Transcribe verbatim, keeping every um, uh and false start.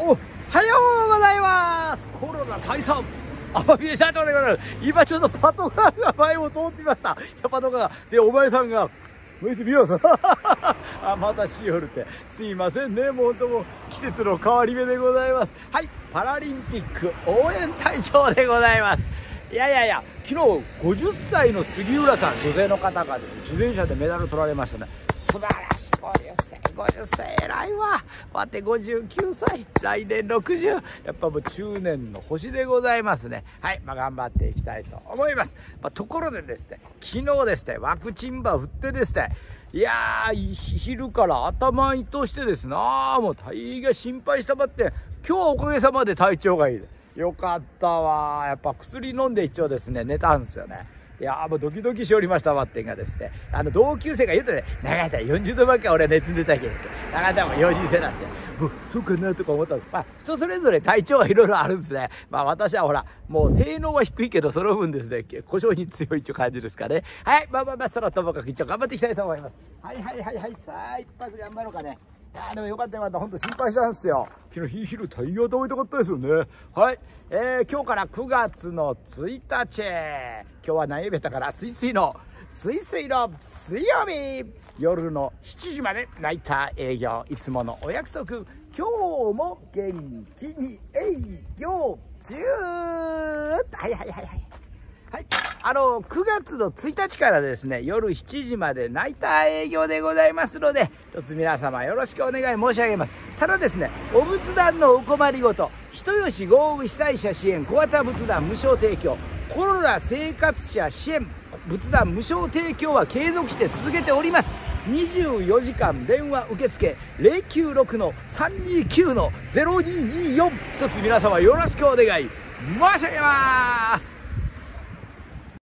おはようございます。コロナ退散天海社長でございます。今ちょうどパトカーが前を通っていました。パトカーがでお前さんが向いてみようさあ、またしよるって。すいませんね、もうとも季節の変わり目でございます。はい、パラリンピック応援隊長でございます。いやいやいや、昨日ごじゅっさいの杉浦さん、女性の方が自転車でメダル取られましたね。素晴らしい。ごじゅっさい、ごじゅっさい、偉いわ。わてごじゅうきゅうさい、来年ろくじゅう。やっぱもう中年の星でございますね。はい、まあ頑張っていきたいと思います。まあ、ところでですね、昨日ですね、ワクチンバー振ってですね、いやー、昼から頭痛してですね、あーもう大概心配したばって、今日はおかげさまで体調がいいで。よかったわ。やっぱ薬飲んで一応ですね、寝たんですよね。いやーもうドキドキしておりましたわってんがですね、あの同級生が言うとね、長い間よんじゅうどばっか俺は熱出たけど、長い間もよんじゅうせいなんて、もうそうかなとか思ったんです。まあ人それぞれ体調はいろいろあるんですね。まあ私はほら、もう性能は低いけど、その分ですね、故障に強いっていう感じですかね。はい、まあまあまあ、そのともかく一応頑張っていきたいと思います。はいはいはいはい、さあ一発頑張ろうかね。いやーでもよかったよかった。ほんと心配したんですよ。昨日昼タイヤ止めたかったですよね。はい。えー、今日からくがつのついたち。今日は何曜日だったかな。すいすいの、すいすいの水曜日。夜のしちじまでナイター営業。いつものお約束。今日も元気に営業中。はいはいはいはい。はい。あの、くがつのついたちからですね、夜しちじまでナイター営業でございますので、一つ皆様よろしくお願い申し上げます。ただですね、お仏壇のお困りごと、人吉豪雨被災者支援小型仏壇無償提供、コロナ生活者支援仏壇無償提供は継続して続けております。にじゅうよじかん電話受付 ゼロきゅうろくのさんにきゅうのゼロにによん、一つ皆様よろしくお願い申し上げます。